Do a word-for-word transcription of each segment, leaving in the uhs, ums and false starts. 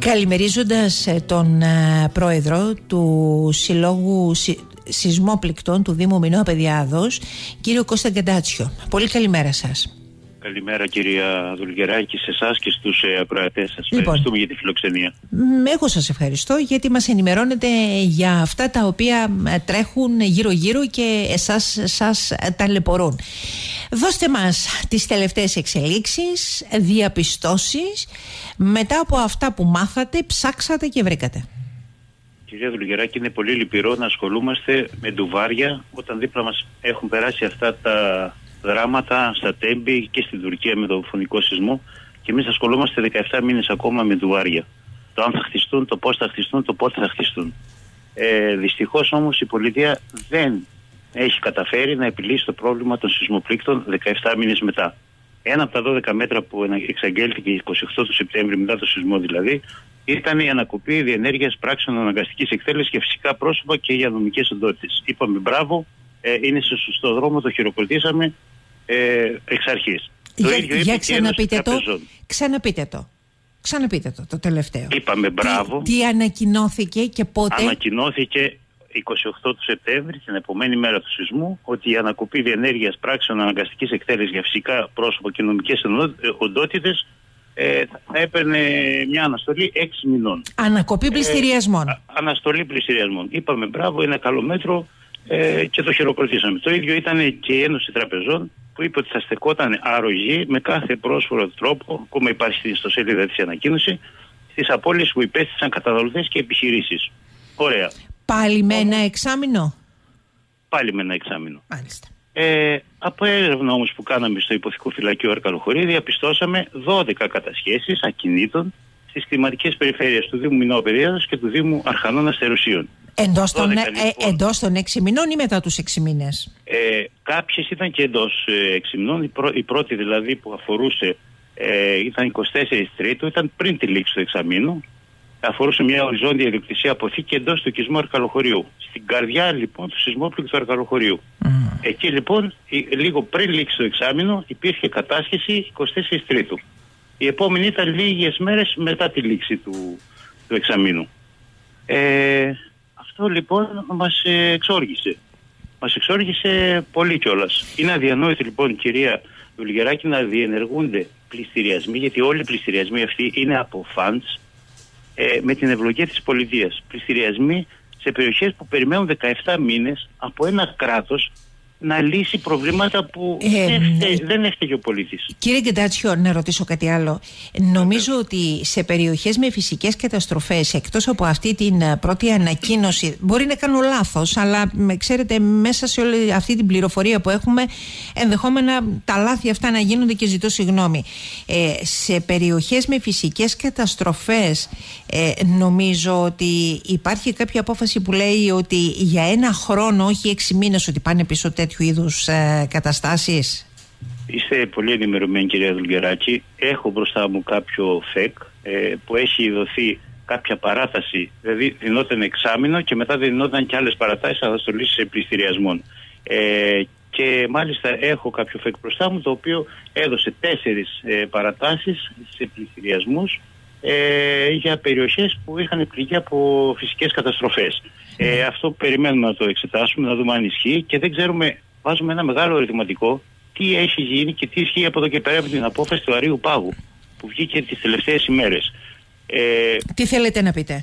Καλημερίζοντας τον uh, πρόεδρο του Συλλόγου Συ... Σεισμόπληκτων του Δήμου Μινώα Παιδιάδος, κύριο Κώστα Γκαντάτσιο. Πολύ καλημέρα σας. Καλημέρα κυρία Δουλγεράκη, σε εσάς και στους ε, ακροατές σας. Λοιπόν, ευχαριστούμε για τη φιλοξενία. Εγώ σας ευχαριστώ γιατί μας ενημερώνετε για αυτά τα οποία τρέχουν γύρω γύρω και εσάς σας ταλαιπωρούν. Δώστε μας τις τελευταίες εξελίξεις, διαπιστώσεις μετά από αυτά που μάθατε, ψάξατε και βρήκατε. Κυρία Δουλγεράκη, είναι πολύ λυπηρό να ασχολούμαστε με ντουβάρια όταν δίπλα μας έχουν περάσει αυτά τα δράματα στα Τέμπη και στην Τουρκία με το φωνικό σεισμό και εμείς ασχολούμαστε δεκαεπτά μήνες ακόμα με ντουβάρια. Το αν θα χτιστούν, το πώς θα χτιστούν, το πότε θα χτιστούν. Ε, δυστυχώς όμως η πολιτεία δεν έχει καταφέρει να επιλύσει το πρόβλημα των σεισμοπλήκτων δεκαεπτά μήνες μετά. Ένα από τα δώδεκα μέτρα που εξαγγέλθηκε είκοσι οκτώ του Σεπτέμβρη, μετά το σεισμό δηλαδή, ήταν η ανακοπή διενέργειας πράξεων αναγκαστικής εκτέλεσης για φυσικά πρόσωπα και για νομικές οντότητες. Είπαμε μπράβο, ε, είναι σε σωστό δρόμο, το χειροκροτήσαμε ε, εξ αρχής. Για, το ίδιο για ξαναπείτε το, ξαναπείτε το. Ξαναπείτε το, το τελευταίο. Είπαμε μπράβο. Τι, τι ανακοινώθηκε και πότε? Ανακοινώθηκε είκοσι οκτώ του Σεπτέμβρη, την επομένη μέρα του σεισμού, ότι η ανακοπή διενέργειας πράξεων αναγκαστικής εκτέλεσης για φυσικά πρόσωπα και νομικές οντότητες ε, θα έπαιρνε μια αναστολή έξι μηνών. Ανακοπή πληστηριασμών. Ε, αναστολή πληστηριασμών. Είπαμε μπράβο, είναι καλό μέτρο ε, και το χειροκροτήσαμε. Το ίδιο ήταν και η Ένωση Τραπεζών που είπε ότι θα στεκόταν αρρωγή με κάθε πρόσφορο τρόπο, ακόμα υπάρχει στην ιστοσελίδα της ανακοίνωση, στις απώλειες που υπέστησαν καταναλωτές και επιχειρήσεις. Ωραία. Πάλι με ένα εξάμηνο. Πάλι με ένα εξάμηνο. Μάλιστα. Ε, από έρευνα όμως που κάναμε στο υποθηκό φυλακείο Αρκαλοχωρή, διαπιστώσαμε δώδεκα κατασχέσεις ακινήτων στις κλιματικές περιφέρειες του Δήμου Μινώα Παιδιάδος και του Δήμου Αρχανών Αστερουσίων. Εντός των, λοιπόν, ε, εντός των έξι μηνών ή μετά τους έξι μήνες? Ε, κάποιες ήταν και εντός ε, έξι μηνών. Η, πρω, η πρώτη δηλαδή που αφορούσε ε, ήταν είκοσι τέσσερις Τρίτου, ήταν πριν τη λήξη του εξαμήνου. Αφορούσε μια οριζόντια ιδιοκτησία αποθήκη εντός του οικισμού Αρκαλοχωριού. Στην καρδιά λοιπόν του σεισμόπληκτου του Αρκαλοχωριού. Mm. Εκεί λοιπόν, λίγο πριν λήξει το εξάμηνο, υπήρχε κατάσχεση είκοσι τέσσερις Τρίτου. Η επόμενη ήταν λίγες μέρες μετά τη λήξη του, του εξαμήνου. Ε, αυτό λοιπόν μας εξόργησε. Μας εξόργησε πολύ κιόλας. Είναι αδιανόητο λοιπόν, κυρία Δουλγεράκη, να διενεργούνται πληστηριασμοί, γιατί όλοι οι πληστηριασμοί αυτοί είναι από funds, Ε, με την ευλογία της πολιτείας. Πληστηριασμοί σε περιοχές που περιμένουν δεκαεπτά μήνες από ένα κράτος να λύσει προβλήματα που ε, έφτε, δεν έφταιγε ο πολίτης. Κύριε Γκαντάτσιο, να ρωτήσω κάτι άλλο. Νομίζω ε, ότι σε περιοχές με φυσικές καταστροφές, εκτός από αυτή την πρώτη ανακοίνωση, μπορεί να κάνω λάθος, αλλά ξέρετε, μέσα σε όλη αυτή την πληροφορία που έχουμε, ενδεχόμενα τα λάθη αυτά να γίνονται και ζητώ συγγνώμη. Ε, σε περιοχές με φυσικές καταστροφές, ε, νομίζω ότι υπάρχει κάποια απόφαση που λέει ότι για ένα χρόνο, όχι έξι μήνες, ότι πάνε πίσω τέτοιου είδους ε, καταστάσεις. Είστε πολύ ενημερωμένη, κυρία Δουλγεράκη. Έχω μπροστά μου κάποιο ΦΕΚ ε, που έχει δοθεί κάποια παράταση, δηλαδή δινόταν εξάμηνο και μετά δινόταν και άλλες παρατάσεις αναστολής πληστηριασμών. Ε, και μάλιστα έχω κάποιο ΦΕΚ μπροστά μου, το οποίο έδωσε τέσσερις ε, παρατάσεις σε πληστηριασμούς ε, για περιοχές που είχαν πληγεί από φυσικές καταστροφές. Ε, αυτό που περιμένουμε να το εξετάσουμε, να δούμε αν ισχύει, και δεν ξέρουμε, βάζουμε ένα μεγάλο ερωτηματικό, τι έχει γίνει και τι ισχύει από εδώ και πέρα με την απόφαση του Αρείου Πάγου που βγήκε τις τελευταίες ημέρες. Ε, τι θέλετε να πείτε?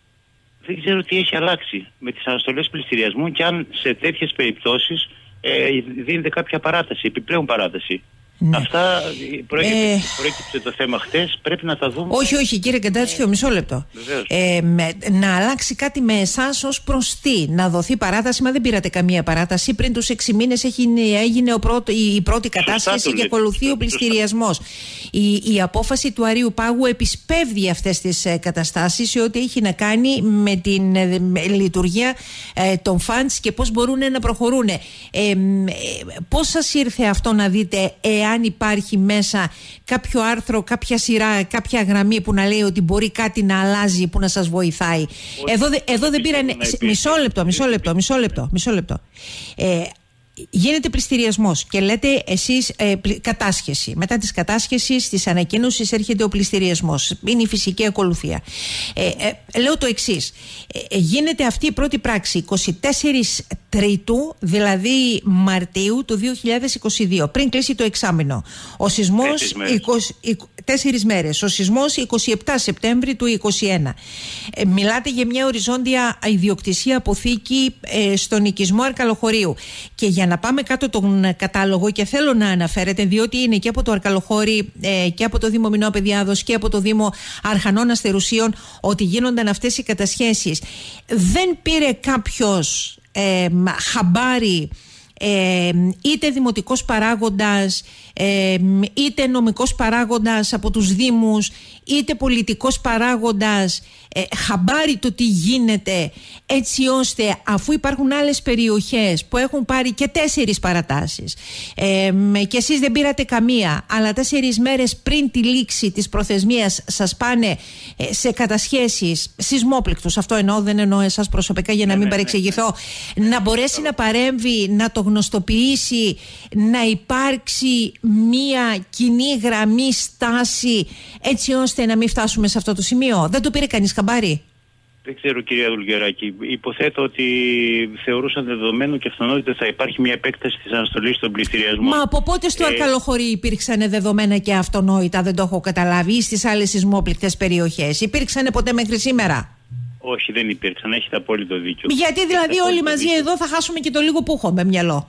Δεν ξέρω τι έχει αλλάξει με τις αναστολές πληστηριασμού και αν σε τέτοιες περιπτώσεις ε, δίνεται κάποια παράταση, επιπλέον παράταση. Ναι. Αυτά προέκυψε, ε... προέκυψε το θέμα χτες, πρέπει να τα δούμε. Όχι, όχι, κύριε Γκαντάτσιο, μισό λεπτό. Ε, με, να αλλάξει κάτι με εσάς ως προς τι? Να δοθεί παράταση? Μα δεν πήρατε καμία παράταση. Πριν τους έξι μήνες έγινε ο πρώτο, η πρώτη κατάσχεση και ακολουθεί ο πληστηριασμός. Η, η απόφαση του Αρείου Πάγου επισπεύδει αυτές τις ε, καταστάσεις σε ό,τι έχει να κάνει με την ε, με λειτουργία ε, των φαντς και πώς μπορούν να προχωρούν. Ε, ε, πώς σας ήρθε αυτό να δείτε, εάν αν υπάρχει μέσα κάποιο άρθρο, κάποια σειρά, κάποια γραμμή που να λέει ότι μπορεί κάτι να αλλάζει, που να σας βοηθάει? Εδώ, εδώ δεν πήραν. Μισό λεπτό, μισό λεπτό, μισό λεπτό, μισό λεπτό. Ε, γίνεται πληστηριασμός και λέτε εσείς ε, κατάσχεση. Μετά της κατάσχεσης, της ανακοίνωσης έρχεται ο πληστηριασμός. Είναι η φυσική ακολουθία. Ε, ε, λέω το εξής. Ε, γίνεται αυτή η πρώτη πράξη εικοστή τέταρτη Τρίτου, δηλαδή Μαρτίου του δύο χιλιάδες είκοσι δύο, πριν κλείσει το εξάμηνο. Ο σεισμός τέσσερις μέρες. Ο σεισμός εικοστή εβδόμη Σεπτέμβρη του είκοσι ένα. Ε, μιλάτε για μια οριζόντια ιδιοκτησία αποθήκη ε, στον οικισμό Αρκαλοχωρίου. Και για να πάμε κάτω τον κατάλογο, και θέλω να αναφέρετε, διότι είναι και από το Αρκαλοχώρι ε, και από το Δήμο Μινόπαιδιάδος και από το Δήμο Αρχανών Αστερουσίων ότι γίνονταν αυτές οι κατασχέσεις. Δεν πήρε κάποιος ε, χαμπάρι, Ε, είτε δημοτικός παράγοντας, ε, είτε νομικός παράγοντας από τους δήμους, είτε πολιτικός παράγοντας, ε, χαμπάρι το τι γίνεται, έτσι ώστε αφού υπάρχουν άλλες περιοχές που έχουν πάρει και τέσσερις παρατάσεις ε, και εσείς δεν πήρατε καμία, αλλά τέσσερις μέρες πριν τη λήξη της προθεσμίας σας πάνε ε, σε κατασχέσεις σεισμόπληκτους, αυτό εννοώ, δεν εννοώ εσάς προσωπικά για να μην παρεξηγηθώ, να μπορέσει να παρέμβει, να το γνωστοποιήσει, να υπάρξει μία κοινή γραμμή, στάση, έτσι ώστε να μην φτάσουμε σε αυτό το σημείο? Δεν το πήρε κανείς χαμπάρι? Δεν ξέρω, κυρία Δουλγεράκη. Υποθέτω ότι θεωρούσαν δεδομένο και αυτονόητο ότι θα υπάρχει μια επέκταση της αναστολής των πληστηριασμών. Μα από πότε στο ε... Αρκαλοχωρί υπήρξαν δεδομένα και αυτονόητα? Δεν το έχω καταλάβει. Ή στις άλλες σεισμόπληκτες περιοχές υπήρξαν ποτέ μέχρι σήμερα? Όχι, δεν υπήρξαν. Έχετε απόλυτο δίκιο. Γιατί δηλαδή Έχετε όλοι μαζί δίκιο. Εδώ θα χάσουμε και το λίγο που έχουμε μυαλό.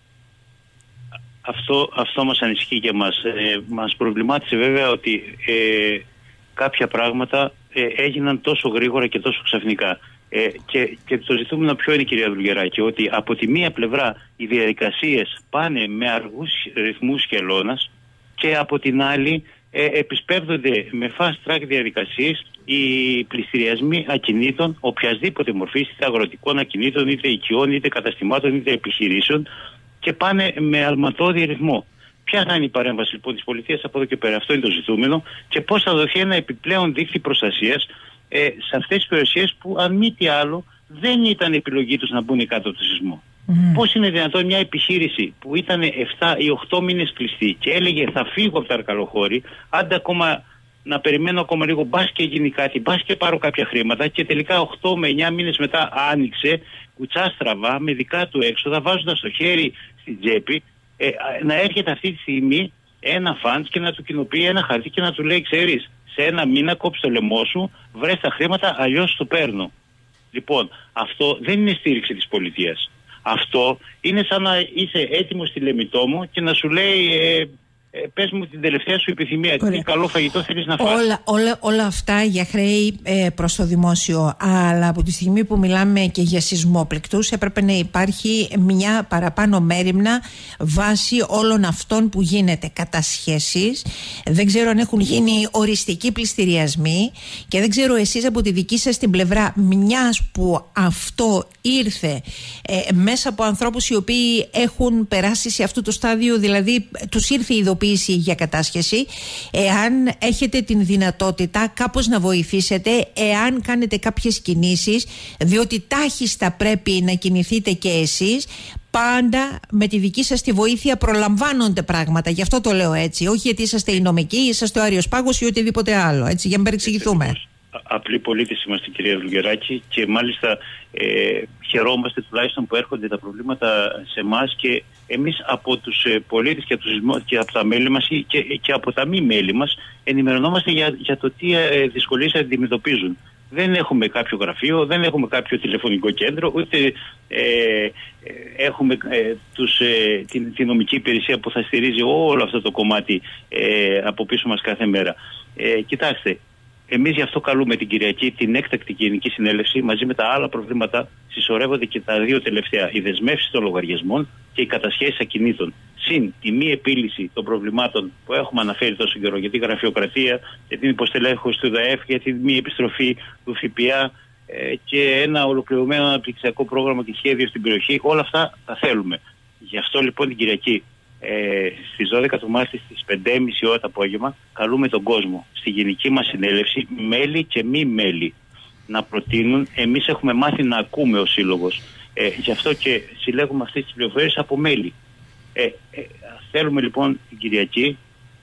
Αυτό, αυτό μας ανησυχεί και μας. Ε, μας προβλημάτισε βέβαια ότι ε, κάποια πράγματα ε, έγιναν τόσο γρήγορα και τόσο ξαφνικά. Ε, και, και το ζητούμενο ποιο είναι, κυρία Δουλγεράκη, ότι από τη μία πλευρά οι διαδικασίες πάνε με αργούς ρυθμούς χελώνας και από την άλλη ε, επισπεύδονται με fast track διαδικασίες οι πληστηριασμοί ακινήτων οποιασδήποτε μορφής, είτε αγροτικών ακινήτων, είτε οικειών, είτε καταστημάτων, είτε επιχειρήσεων, και πάνε με αλματώδη ρυθμό. Ποια θα είναι η παρέμβαση λοιπόν της πολιτείας από εδώ και πέρα? Αυτό είναι το ζητούμενο. Και πώς θα δοθεί ένα επιπλέον δίκτυο προστασίας ε, σε αυτές τις περιοχές που, αν μη τι άλλο, δεν ήταν επιλογή τους να μπουν κάτω από το σεισμό. Mm. Πώς είναι δυνατόν μια επιχείρηση που ήταν επτά ή οκτώ μήνες κλειστή και έλεγε θα φύγω από τα Αρκαλοχώρι, άντε ακόμα να περιμένω ακόμα λίγο, μπας και γίνει κάτι, μπας και πάρω κάποια χρήματα, και τελικά οκτώ με εννιά μήνες μετά άνοιξε κουτσάστραβα με δικά του έξοδα, βάζοντας το χέρι στην τσέπη, ε, να έρχεται αυτή τη στιγμή ένα φαντ και να του κοινοποιεί ένα χαρτί και να του λέει, ξέρεις, σε ένα μήνα κόψε το λαιμό σου, βρες τα χρήματα, αλλιώς το παίρνω. Λοιπόν, αυτό δεν είναι στήριξη της πολιτείας. Αυτό είναι σαν να είσαι έτοιμος στη Λεμιτόμο και να σου λέει ε, ε, πες μου την τελευταία σου επιθυμία, τι καλό φαγητό θέλεις να φας. Όλα, όλα, όλα αυτά για χρέη ε, προς το δημόσιο, αλλά από τη στιγμή που μιλάμε και για σεισμόπληκτους έπρεπε να υπάρχει μια παραπάνω μέριμνα βάσει όλων αυτών που γίνεται. Κατασχέσεις, δεν ξέρω αν έχουν γίνει οριστικοί πληστηριασμοί, και δεν ξέρω εσείς από τη δική σας την πλευρά, μιας που αυτό ήρθε ε, μέσα από ανθρώπους οι οποίοι έχουν περάσει σε αυτό το στάδιο, δηλαδή τους ήρθε η ειδοποίηση για κατάσχεση, εάν έχετε την δυνατότητα κάπως να βοηθήσετε, εάν κάνετε κάποιες κινήσεις, διότι τάχιστα πρέπει να κινηθείτε και εσείς. Πάντα με τη δική σας τη βοήθεια προλαμβάνονται πράγματα. Γι' αυτό το λέω έτσι. Όχι γιατί είσαστε οι νομικοί, είσαστε ο Άριος Πάγος ή οτιδήποτε άλλο. Έτσι, για να μην παρεξηγηθούμε. Απλοί πολίτες είμαστε, κυρία Δουλγεράκη, και μάλιστα ε, χαιρόμαστε τουλάχιστον που έρχονται τα προβλήματα σε εμάς, και εμείς από τους ε, πολίτες και, και από τα μέλη μας και, και από τα μη μέλη μας ενημερωνόμαστε για, για το τι ε, δυσκολίες αντιμετωπίζουν. Δεν έχουμε κάποιο γραφείο, δεν έχουμε κάποιο τηλεφωνικό κέντρο, ούτε ε, ε, έχουμε ε, τους, ε, την, την νομική υπηρεσία που θα στηρίζει όλο αυτό το κομμάτι ε, από πίσω μας κάθε μέρα. Ε, κοιτάξτε, εμείς γι' αυτό καλούμε την Κυριακή την έκτακτη Γενική Συνέλευση. Μαζί με τα άλλα προβλήματα συσσωρεύονται και τα δύο τελευταία: οι δεσμεύσεις των λογαριασμών και οι κατασχέσεις ακινήτων. Συν η μη επίλυση των προβλημάτων που έχουμε αναφέρει τόσο καιρό για την γραφειοκρατία, για την υποστελέχωση του ΔΑΕΦ, για την μη επιστροφή του ΦΠΑ ε, και ένα ολοκληρωμένο αναπτυξιακό πρόγραμμα και σχέδιο στην περιοχή. Όλα αυτά τα θέλουμε. Γι' αυτό λοιπόν την Κυριακή ε, στις δώδεκα του Μάρτη στις πέντε και μισή ώρα το απόγευμα καλούμε τον κόσμο στη γενική μας συνέλευση, μέλη και μη μέλη, να προτείνουν. Εμείς έχουμε μάθει να ακούμε ως σύλλογος Ε, γι' αυτό και συλλέγουμε αυτές τις πληροφορίες από μέλη. Ε, ε, θέλουμε λοιπόν την Κυριακή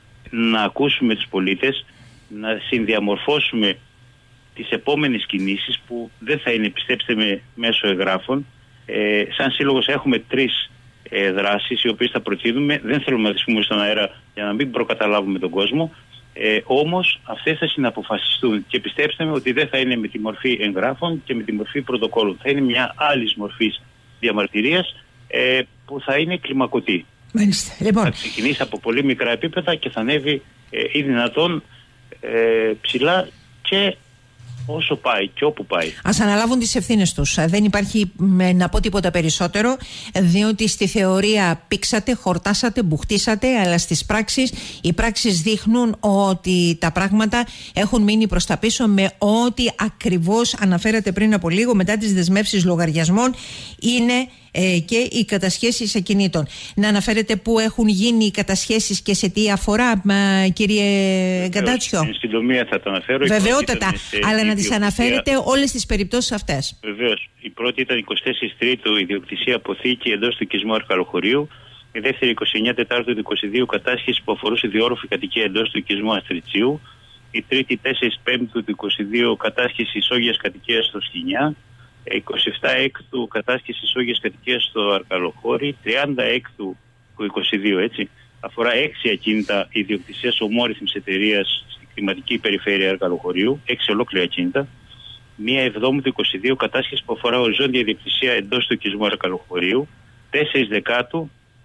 να ακούσουμε τους πολίτες, να συνδιαμορφώσουμε τις επόμενες κινήσεις που δεν θα είναι, πιστέψτε με, μέσω εγγράφων. Ε, σαν σύλλογος έχουμε τρεις ε, δράσεις οι οποίες θα προτείνουμε. Δεν θέλουμε να τις πούμε στον αέρα για να μην προκαταλάβουμε τον κόσμο. Ε, όμως αυτές θα συναποφασιστούν και πιστέψτε με ότι δεν θα είναι με τη μορφή εγγράφων και με τη μορφή πρωτοκόλλου. Θα είναι μια άλλη μορφή διαμαρτυρίας ε, που θα είναι κλιμακωτή. Μάλιστα. Λοιπόν. Θα ξεκινήσει από πολύ μικρά επίπεδα και θα ανέβει ε, ή δυνατόν ε, ψηλά και όσο πάει και όπου πάει. Ας αναλάβουν τις ευθύνες τους. Δεν υπάρχει να πω τίποτα περισσότερο, διότι στη θεωρία πήξατε, χορτάσατε, μπουχτίσατε, αλλά στις πράξεις, οι πράξεις δείχνουν ότι τα πράγματα έχουν μείνει προς τα πίσω με ό,τι ακριβώς αναφέρατε πριν από λίγο, μετά τις δεσμεύσεις λογαριασμών, είναι ε, και οι κατασχέσεις ακινήτων. Να αναφέρετε πού έχουν γίνει οι κατασχέσεις και σε τι αφορά, μα, κύριε Γκαντάτσιο. Στην συντομία θα το αναφέρω. Βεβαιότατα, αλλά να τις αναφέρετε όλες τις περιπτώσεις αυτές. Βεβαίως. Η πρώτη ήταν εικοστή τέσσερις Τρίτου, ιδιοκτησία αποθήκη εντός του οικισμού Αρκαλοχωρίου. Η δεύτερη εικοστή ενάτη Τετάρτου του είκοσι δύο, κατάσχεση που αφορούσε διόρροφη κατοικία εντός του οικισμού Αστριτσίου. Η τρίτη τέσσερις Πέμπτου του είκοσι δύο, κατάσχεση ισόγειας κατοικίας στο Σχοινιά. εικοστή εβδόμη Έκτου, κατάσχεση ισόγειας κατοικίας στο Αρκαλοχώρι. τριάντα Έκτου του είκοσι δύο, έτσι. Αφορά έξι ακίνητα ιδιοκτησίας ομόρυθμης εταιρείας στην κλιματική περιφέρεια Αρκαλοχωρίου. Έξι ολόκληρα ακίνητα. μία Εβδόμου του είκοσι δύο, κατάσχεση που αφορά οριζόντια ιδιοκτησία εντός του οικισμού Αρκαλοχωρίου. τέσσερα Δεκάτου,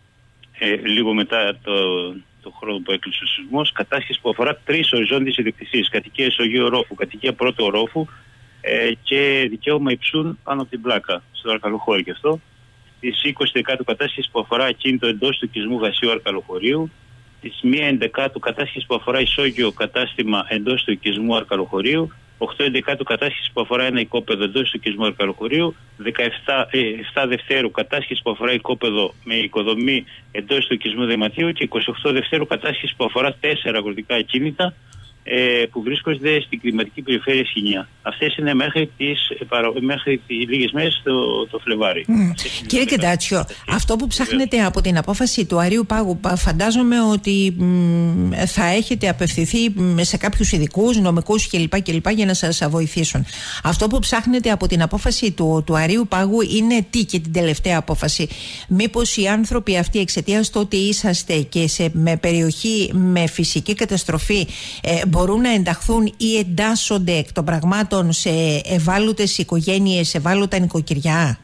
ε, λίγο μετά το, το χρόνο που έκλεισε ο σεισμός, κατάσχεση που αφορά τρεις οριζόντιες ιδιοκτησίες. Κατοικία ισογείου ορόφου, κατοικία πρώτου ορόφου ε, και δικαίωμα υψούν πάνω από την πλάκα, στο Αρκαλοχώρι και αυτό. Της είκοσι Δεκάτου, κατάσχεση που αφορά ακίνητο εντός του οικισμού Γασίου Αρκαλοχωρίου. Της μία Ενδεκάτου, κατάσχεση που αφορά ισόγειο κατάστημα εντός του οικισμού Αρκαλοχωρίου. οκτώ Ενδεκάτου, κατάσχεση που αφορά ένα οικόπεδο εντός του οικισμού Αρκαλοχωρίου. δεκαεπτά ε, Δευτέρου, κατάσχεση που αφορά οικόπεδο με οικοδομή εντός του οικισμού Δεματίου. Και είκοσι οκτώ Δευτέρου, κατάσχεση που αφορά τέσσερα αγροτικά ακίνητα ε, που βρίσκονται στην κλιματική περιφέρεια Σχοινιά. Αυτές είναι μέχρι τις, μέχρι τις λίγες μέρες το, το Φλεβάρι. Mm. Κύριε Γκαντάτσιο, αυτό που ψάχνετε από την απόφαση του Αρείου Πάγου, φαντάζομαι ότι μ, θα έχετε απευθυνθεί σε κάποιους ειδικούς, νομικούς κλπ, κλπ για να σας βοηθήσουν. Αυτό που ψάχνετε από την απόφαση του, του Αρείου Πάγου είναι τι, και την τελευταία απόφαση? Μήπως οι άνθρωποι αυτοί, εξαιτίας του ότι είσαστε και σε, με περιοχή με φυσική καταστροφή, ε, μπορούν να ενταχθούν ή εντάσσονται εκ των πραγμάτων σε ευάλωτες οικογένειες, ευάλωτα νοικοκυριά?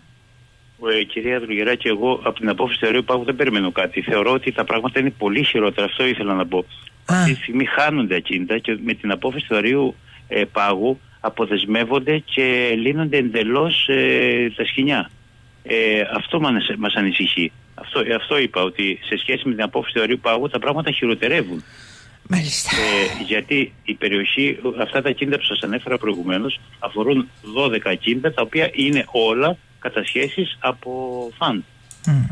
Ε, κυρία Δρουγεράκη, εγώ από την απόφαση του Αρείου Πάγου δεν περιμένω κάτι. Θεωρώ ότι τα πράγματα είναι πολύ χειρότερα. Αυτό ήθελα να πω. Α. Αυτή τη στιγμή χάνονται ακίνητα και με την απόφαση του Αρείου ε, Πάγου αποδεσμεύονται και λύνονται εντελώς ε, τα Σχοινιά. Ε, αυτό μας ανησυχεί. Αυτό, αυτό είπα, ότι σε σχέση με την απόφαση του Αρείου Πάγου τα πράγματα χειροτερεύουν. Μάλιστα. Ε, γιατί η περιοχή, αυτά τα ακίνητα που σας ανέφερα προηγουμένως, αφορούν δώδεκα ακίνητα, τα οποία είναι όλα κατασχέσεις από φαν. Mm.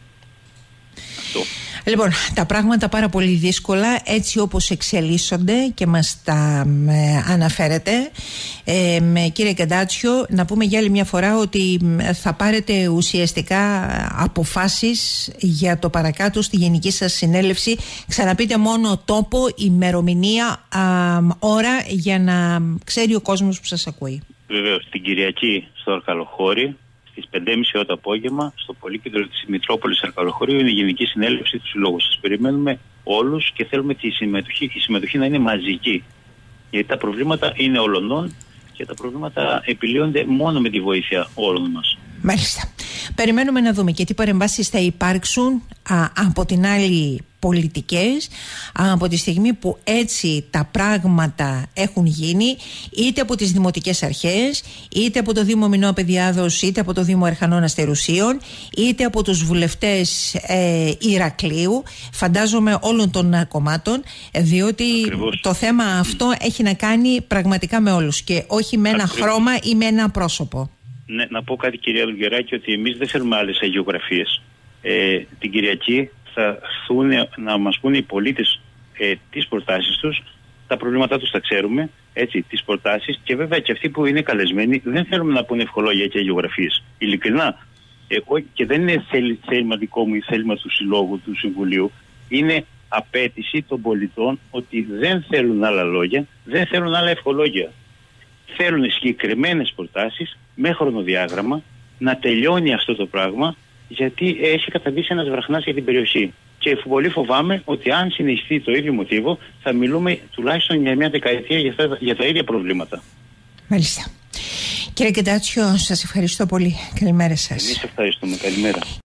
Αυτό. Λοιπόν, τα πράγματα πάρα πολύ δύσκολα έτσι όπως εξελίσσονται και μας τα ε, αναφέρετε. Ε, με, κύριε Γκαντάτσιο, να πούμε για άλλη μια φορά ότι θα πάρετε ουσιαστικά αποφάσεις για το παρακάτω στη Γενική σας Συνέλευση. Ξαναπείτε μόνο τόπο, ημερομηνία, α, ώρα για να ξέρει ο κόσμος που σας ακούει. Βεβαίως, την Κυριακή στο Αρκαλοχώρι, στις πέντε και μισή το απόγευμα, στο Πολύκεντρο της Μητρόπολης Αρκαλοχωρίου, είναι η Γενική Συνέλευση του Συλλόγου. Σας περιμένουμε όλους και θέλουμε τη συμμετοχή, η συμμετοχή να είναι μαζική. Γιατί τα προβλήματα είναι ολονών και τα προβλήματα επιλύονται μόνο με τη βοήθεια όλων μας. Μάλιστα. Περιμένουμε να δούμε και τι παρεμβάσεις θα υπάρξουν α, από την άλλη πολιτικές, από τη στιγμή που έτσι τα πράγματα έχουν γίνει, είτε από τις δημοτικές αρχές, είτε από το Δήμο Μινώα Παιδιάδος, είτε από το Δήμο Ερχανών Αστερουσίων, είτε από τους βουλευτές ε, Ηρακλείου, φαντάζομαι όλων των κομμάτων, διότι Ακριβώς. το θέμα αυτό έχει να κάνει πραγματικά με όλους και όχι με ένα Ακριβώς. χρώμα ή με ένα πρόσωπο. Ναι, να πω κάτι, κυρία Λουγεράκη, ότι εμείς δεν θέλουμε άλλες αγιογραφίες. Ε, την Κυριακή θα έρθουν να μας πούνε οι πολίτες ε, τις προτάσεις τους, τα προβλήματά τους τα ξέρουμε, έτσι, τις προτάσεις, και βέβαια και αυτοί που είναι καλεσμένοι δεν θέλουμε να πούνε ευχολόγια και αγιογραφίες. Ειλικρινά, Εγώ, και δεν είναι θέλημα δικό μου ή θέλημα του Συλλόγου, του Συμβουλίου, είναι απέτηση των πολιτών ότι δεν θέλουν άλλα λόγια, δεν θέλουν άλλα ευχολόγια. Θέλουν συγκεκριμένες προτάσεις με χρονοδιάγραμμα να τελειώνει αυτό το πράγμα, γιατί έχει καταντήσει ένας βραχνάς για την περιοχή. Και πολύ φοβάμαι ότι αν συνεχιστεί το ίδιο μοτίβο, θα μιλούμε τουλάχιστον για μια δεκαετία για, τα, για τα ίδια προβλήματα. Μάλιστα. Κύριε Κεντάτσιο, σας ευχαριστώ πολύ. Καλημέρα σας. Εμείς ευχαριστούμε. Καλημέρα.